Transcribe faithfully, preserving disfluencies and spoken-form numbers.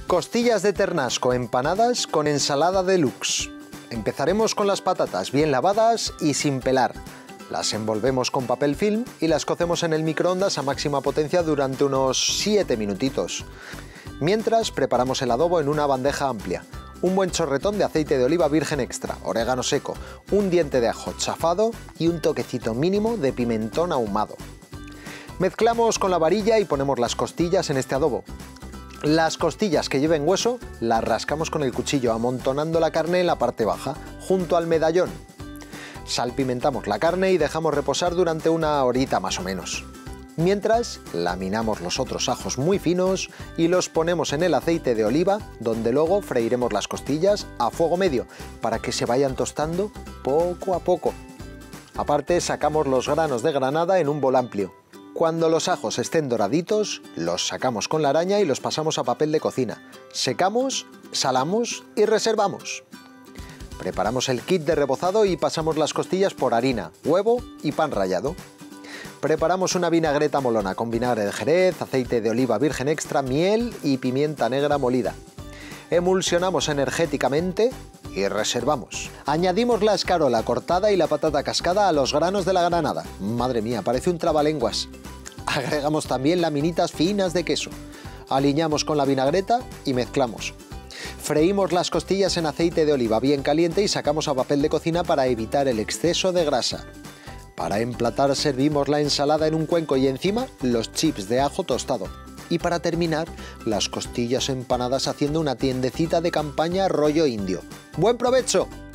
Costillas de ternasco empanadas con ensalada deluxe. Empezaremos con las patatas bien lavadas y sin pelar. Las envolvemos con papel film y las cocemos en el microondas a máxima potencia durante unos siete minutitos. Mientras, preparamos el adobo en una bandeja amplia. Un buen chorretón de aceite de oliva virgen extra, orégano seco, un diente de ajo chafado y un toquecito mínimo de pimentón ahumado. Mezclamos con la varilla y ponemos las costillas en este adobo. Las costillas que lleven hueso las rascamos con el cuchillo amontonando la carne en la parte baja, junto al medallón. Salpimentamos la carne y dejamos reposar durante una horita más o menos. Mientras, laminamos los otros ajos muy finos y los ponemos en el aceite de oliva, donde luego freiremos las costillas a fuego medio, para que se vayan tostando poco a poco. Aparte, sacamos los granos de granada en un bol amplio. Cuando los ajos estén doraditos, los sacamos con la araña y los pasamos a papel de cocina. Secamos, salamos y reservamos. Preparamos el kit de rebozado y pasamos las costillas por harina, huevo y pan rallado. Preparamos una vinagreta molona con vinagre de Jerez, aceite de oliva virgen extra, miel y pimienta negra molida. Emulsionamos energéticamente y reservamos. Añadimos la escarola cortada y la patata cascada a los granos de la granada. Madre mía, parece un trabalenguas. Agregamos también laminitas finas de queso. Aliñamos con la vinagreta y mezclamos. Freímos las costillas en aceite de oliva bien caliente y sacamos a papel de cocina para evitar el exceso de grasa. Para emplatar servimos la ensalada en un cuenco y encima los chips de ajo tostado. Y para terminar, las costillas empanadas haciendo una tiendecita de campaña rollo indio. ¡Buen provecho!